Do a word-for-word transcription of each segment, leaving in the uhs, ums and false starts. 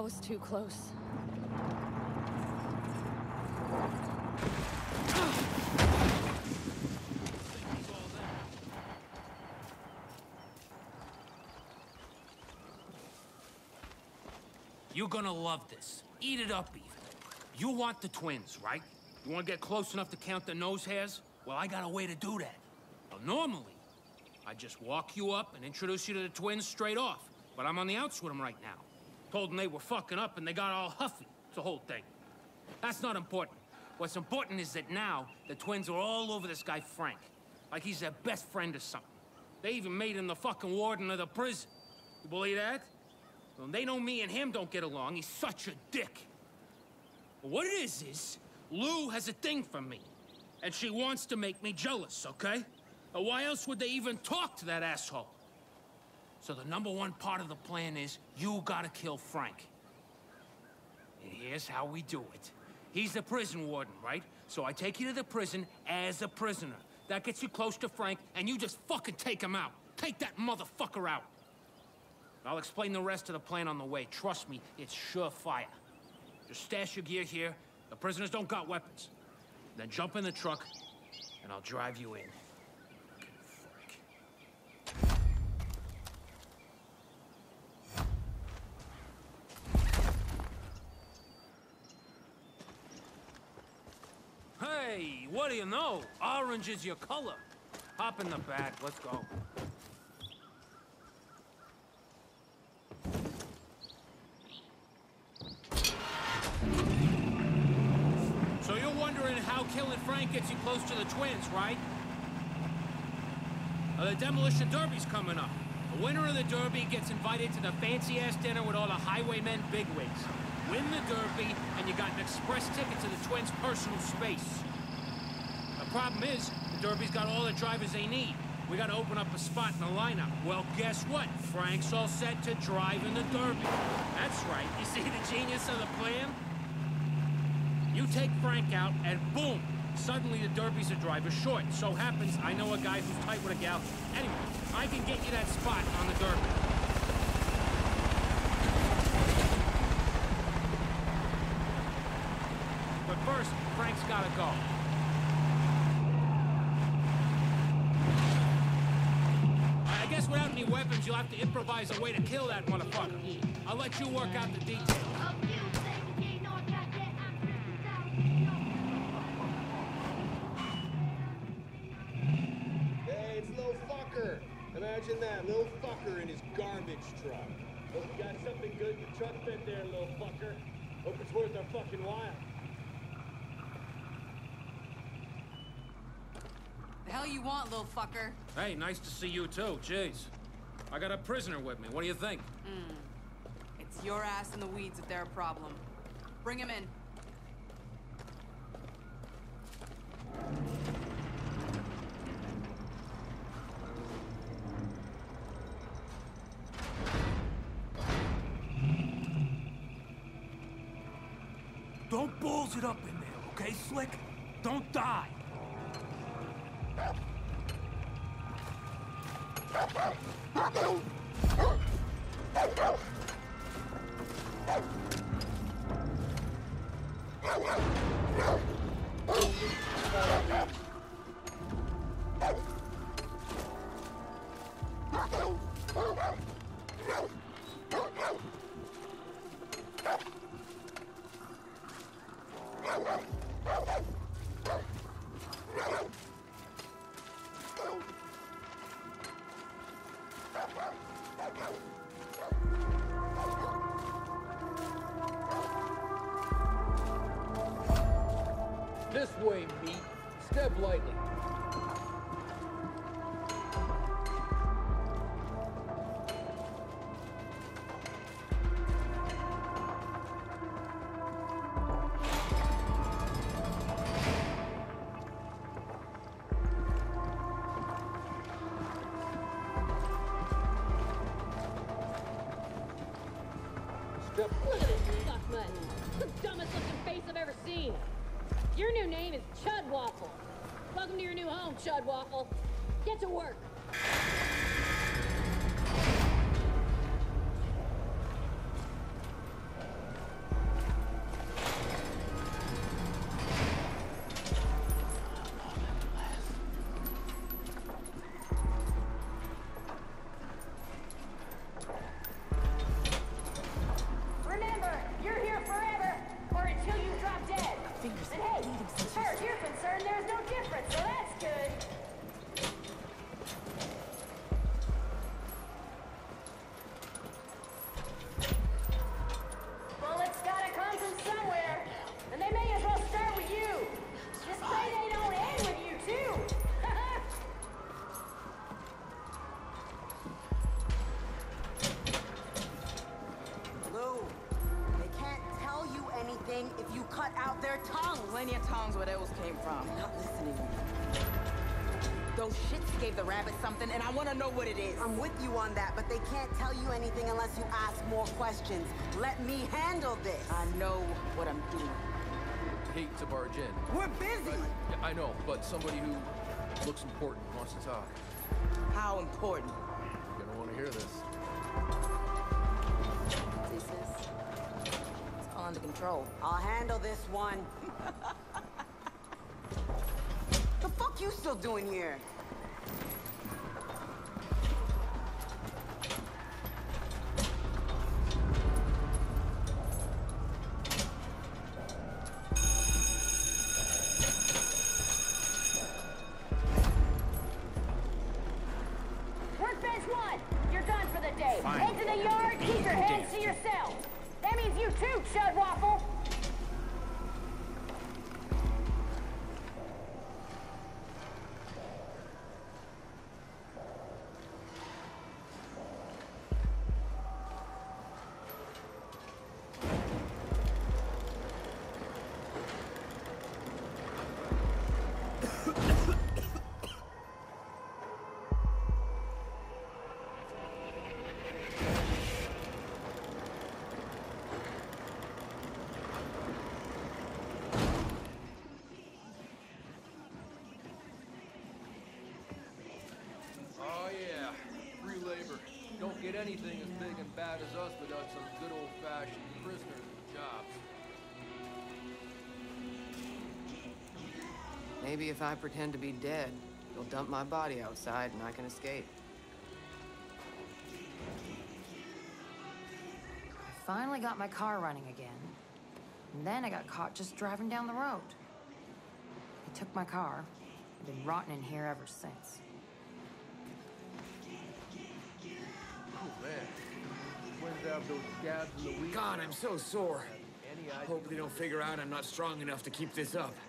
was too close. You're gonna love this. Eat it up, even. You want the twins, right? You want to get close enough to count the nose hairs? Well, I got a way to do that. Well, normally, I just walk you up and introduce you to the twins straight off. But I'm on the outs with them right now. Told them they were fucking up and they got all huffy. It's the whole thing. That's not important. What's important is that now, the twins are all over this guy Frank. Like he's their best friend or something. They even made him the fucking warden of the prison. You believe that? Well, they know me and him don't get along. He's such a dick. But what it is is, Lou has a thing for me. And she wants to make me jealous, okay? Or why else would they even talk to that asshole? So the number one part of the plan is, you gotta kill Frank. And here's how we do it. He's the prison warden, right? So I take you to the prison as a prisoner. That gets you close to Frank, and you just fucking take him out. Take that motherfucker out. I'll explain the rest of the plan on the way. Trust me, it's surefire. Just stash your gear here. The prisoners don't got weapons. Then jump in the truck, and I'll drive you in. Hey, what do you know? Orange is your color. Hop in the back, let's go. So you're wondering how killing Frank gets you close to the twins, right? Well, the Demolition Derby's coming up. The winner of the Derby gets invited to the fancy-ass dinner with all the highwaymen bigwigs. Win the Derby, and you got an express ticket to the twins' personal space. The problem is, the Derby's got all the drivers they need. We gotta open up a spot in the lineup. Well, guess what? Frank's all set to drive in the Derby. That's right. You see the genius of the plan? You take Frank out, and boom! Suddenly the Derby's a driver short. So happens I know a guy who's tight with a gal. Anyway, I can get you that spot on the Derby. But first, Frank's gotta go. I guess without any weapons, you'll have to improvise a way to kill that motherfucker. I'll let you work out the details. Imagine that, little fucker in his garbage truck. Hope you got something good in the truck bed there, little fucker. Hope it's worth our fucking while. The hell you want, little fucker? Hey, nice to see you too, jeez. I got a prisoner with me, what do you think? Mm. It's your ass in the weeds if they're a problem. Bring him in. Don't balls it up in there, okay, Slick? Don't die! This way, meat. Step lightly. Step. Look at this stuck mud. The dumbest looking face I've ever seen. Your new name is Chud Waffle. Welcome to your new home, Chud Waffle. Get to work. cut out their tongues. Plenty of tongues where those came from. You're not listening. Those shits gave the rabbit something, and I want to know what it is. I'm with you on that, but they can't tell you anything unless you ask more questions. Let me handle this. I know what I'm doing. Hate to barge in. We're busy. Yeah, I know, but somebody who looks important wants to talk. How important? You're gonna want to hear this. This is... It's all under control. I'll handle this one. The fuck you still doing here? Workbench one, you're done for the day. Fine. Head to the yard, keep your heads to yourselves. That means you too, Chud Waffle. Oh yeah, free labor. Don't get anything as big and bad as us without some good old-fashioned prisoners and jobs. Maybe if I pretend to be dead, they'll dump my body outside and I can escape. I finally got my car running again. And then I got caught just driving down the road. They took my car. I've been rotting in here ever since. Oh man, twins have those scabs in the week. God, I'm so sore. Any idea? Hope they don't figure out I'm not strong enough to keep this up.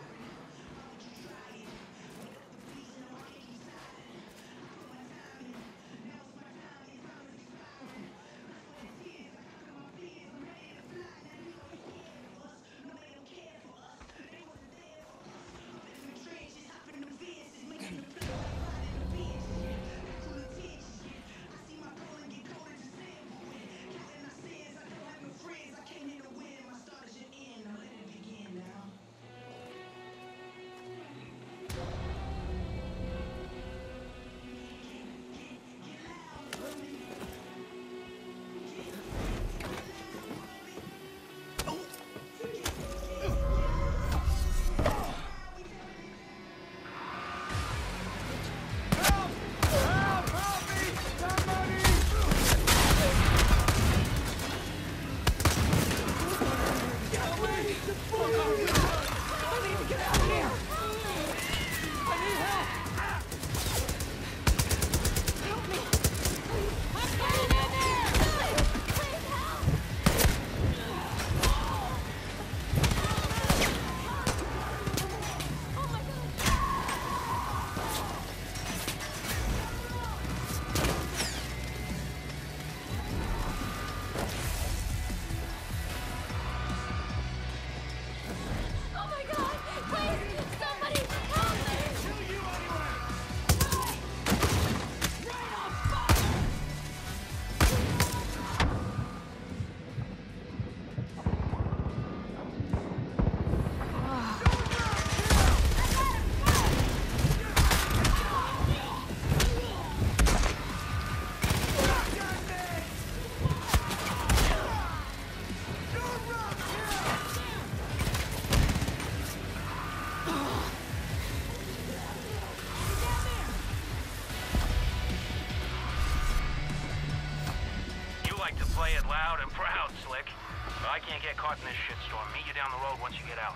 Play it loud and proud, Slick. But I can't get caught in this shitstorm. Meet you down the road once you get out.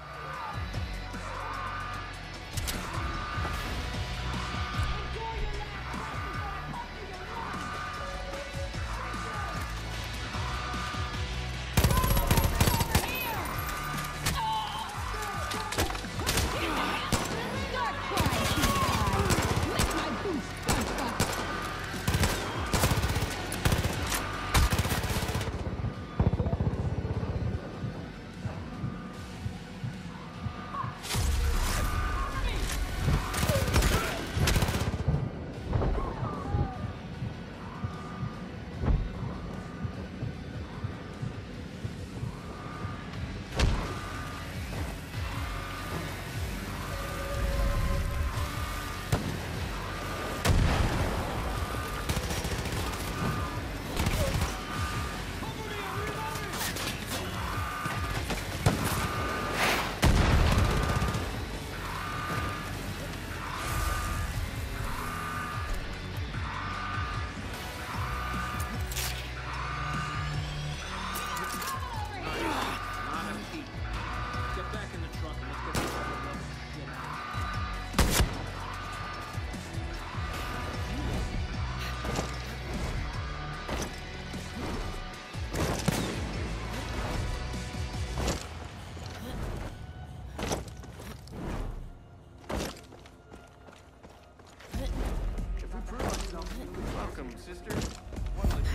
welcome, sister. One lick.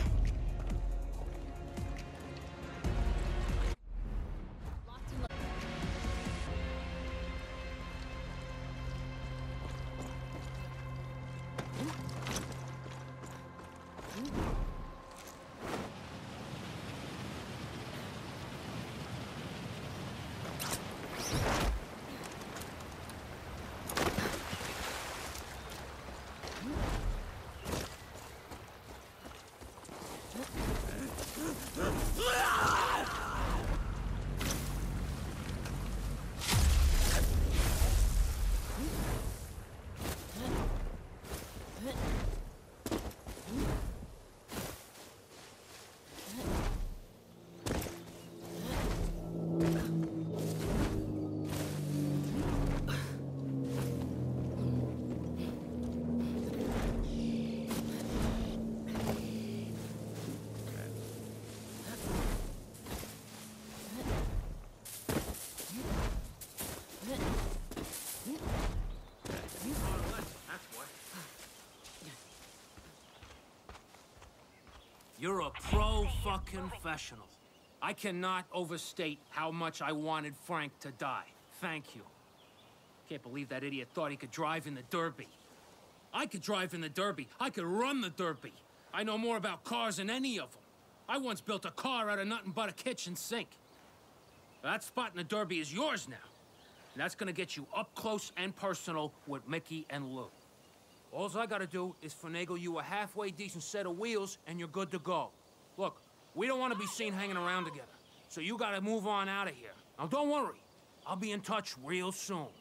You're a pro-fucking professional. I cannot overstate how much I wanted Frank to die. Thank you. Can't believe that idiot thought he could drive in the Derby. I could drive in the Derby. I could run the Derby. I know more about cars than any of them. I once built a car out of nothing but a kitchen sink. That spot in the Derby is yours now. And that's gonna get you up close and personal with Mickey and Lou. All I gotta do is finagle you a halfway decent set of wheels, and you're good to go. Look, we don't want to be seen hanging around together, so you gotta move on out of here. Now, don't worry. I'll be in touch real soon.